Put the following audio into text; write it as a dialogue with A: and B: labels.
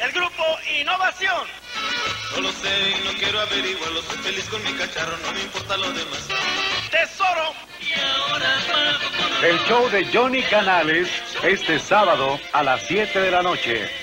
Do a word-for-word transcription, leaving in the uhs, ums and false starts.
A: el grupo Innovación.
B: No lo sé y no quiero averiguarlo, soy feliz con mi cacharro, no me importa lo demás.
A: Tesoro.
B: Y ahora pago con...
C: El show de Johnny Canales, este sábado a las siete de la noche.